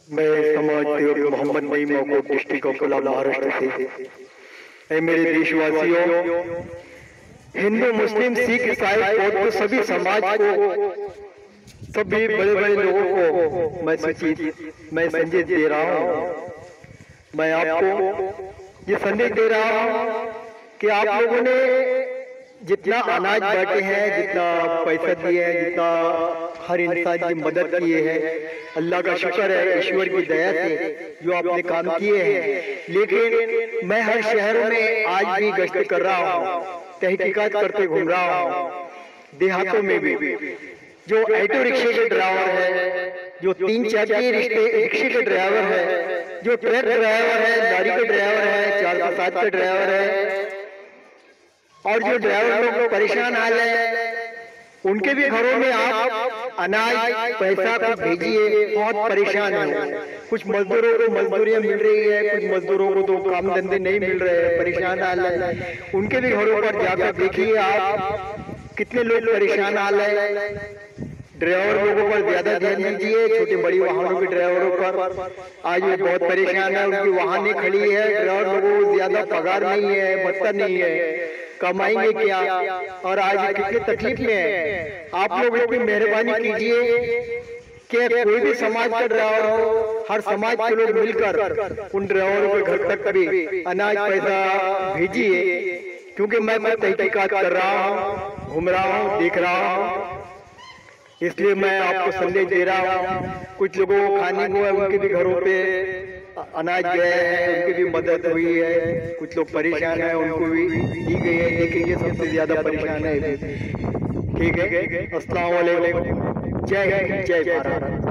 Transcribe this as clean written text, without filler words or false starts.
मैं समाज सेवक मोहम्मद नईम मौकूफ डिस्ट्रिक्ट अकोला महाराष्ट्र से। मेरे देशवासियों, हिंदू मुस्लिम सिख ईसाई बौद्ध सभी समाज को, सभी बड़े बड़े लोगों को मैं संदेश दे रहा हूँ। मैं आपको ये संदेश दे रहा हूँ कि आप लोगों ने जितना अनाज बांटे हैं, जितना पैसा दिए हैं, जितना हर इंसान की मदद किए हैं, अल्लाह का शुक्र है, ईश्वर की दया से जो आपने काम किए हैं। लेकिन मैं हर शहर में आज भी गश्त कर रहा हूँ, तहकीकात करते घूम रहा हूँ। देहातों में भी जो ऑटो रिक्शे के ड्राइवर है, जो 3 चक्की रिक्शे के ड्राइवर है, जो ट्रक ड्राइवर है, गाड़ी के ड्राइवर है, 4x7 के ड्राइवर है, और जो ड्राइवर लोग परेशान हाल है, उनके भी घरों में आप अनाज पैसा को भेजिए। बहुत परेशान है। कुछ मजदूरों को मजदूरियां मिल रही है, कुछ मजदूरों को तो काम धंधे नहीं मिल रहे हैं, परेशान हाल है। उनके भी घरों पर जाकर देखिए आप कितने लोग परेशान हाल है। ड्राइवर लोगों पर ज्यादा ध्यान दीजिए, छोटे बड़ी वाहनों के ड्राइवरों पर आज वो बहुत परेशान है। उनकी वाहनें खड़ी है, ड्राइवर लोगों को ज्यादा पगार नहीं है, भत्ता नहीं है, कमाएंगे क्या, और आज कितनी तकलीफ में है। आप लोग इतनी मेहरबानी कीजिए कि कोई भी समाज का ड्राइवर हो, हर समाज के लोग मिलकर उन ड्राइवरों के घर तक भी अनाज पैसा भेजिए। क्योंकि मैं तहकीकात कर रहा हूँ, घूम रहा हूँ, देख रहा हूँ, इसलिए मैं आपको संदेश दे रहा हूँ। कुछ लोगों को खाने को है, उनके भी घरों पे अनाज गए हैं, उनकी भी मदद हुई है। कुछ लोग परेशान हैं, उनको भी दी गई है, लेकिन ये सबसे ज्यादा परेशान है। ठीक है, अस्सलाम वालेकुम, जय हिंद, जय भारत।